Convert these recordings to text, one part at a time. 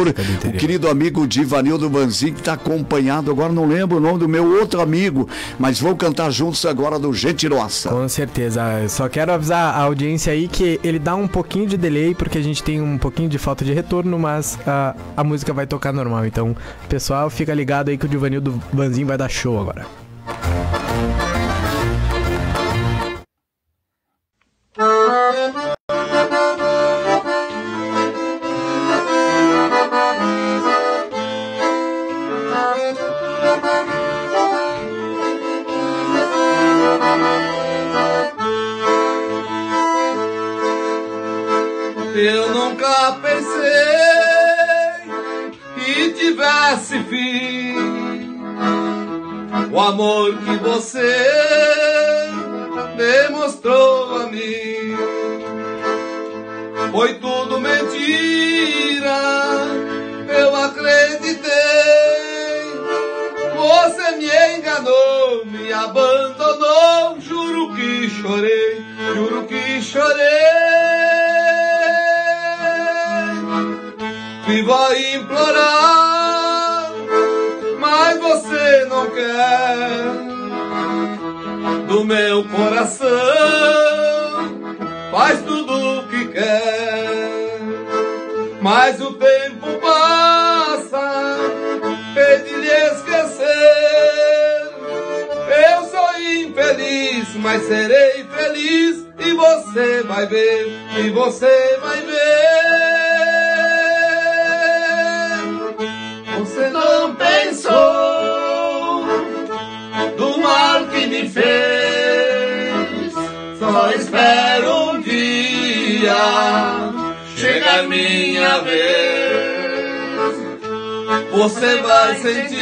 por o querido amigo Divanildo Vanzin, que está acompanhado, agora não lembro o nome do meu outro amigo, mas vou cantar juntos agora do Gente Nossa. Com certeza, só quero avisar a audiência aí que ele dá um pouquinho de delay, porque a gente tem um pouquinho de falta de retorno, mas a música vai tocar normal, então pessoal, fica ligado aí que o Divanildo Vanzin vai dar show agora. Eu nunca pensei que tivesse fim. O amor que você demonstrou a mim foi tudo mentira, eu acreditei. Você me enganou, me abandonou, juro que chorei, juro que chorei. Vivo a implorar, mas você não quer. Do meu coração faz tudo o que quer. Mas o tempo passa, hei de lhe esquecer. Eu sou infeliz, mas serei feliz. E você vai ver, e você vai ver. Você não pensou do mal que me fez. Só espero um dia chegar minha vez. Você vai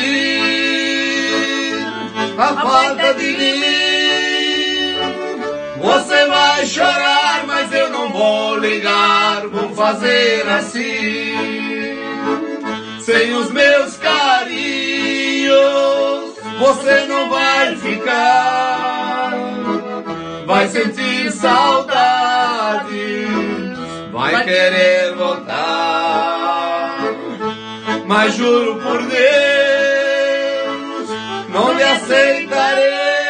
sentir a falta de mim. Você vai chorar, mas eu não vou ligar. Vou fazer assim. Sem os meus carinhos, você não vai ficar. Vai sentir saudade, vai querer voltar. Mas juro por Deus, não lhe aceitarei.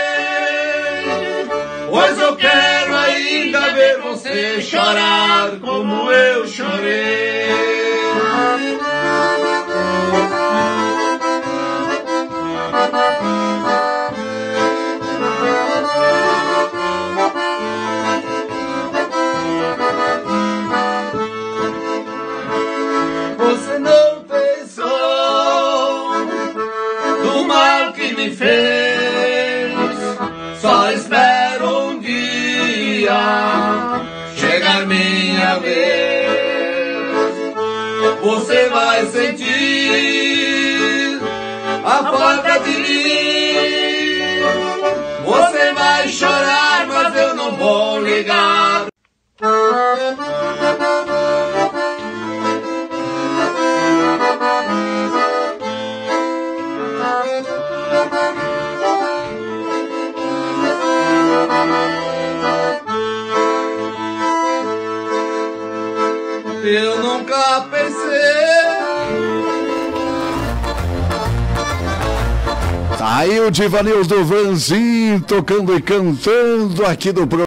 Pois eu quero ainda ver você chorar como eu chorei. Você não pensou do mal que me fez. Só espero um dia chegar minha vez. Você vai sentir a falta de mim. Você vai chorar, mas eu não vou ligar. Eu nunca pensei. Tá aí o Divanildo Vanzin tocando e cantando aqui do programa.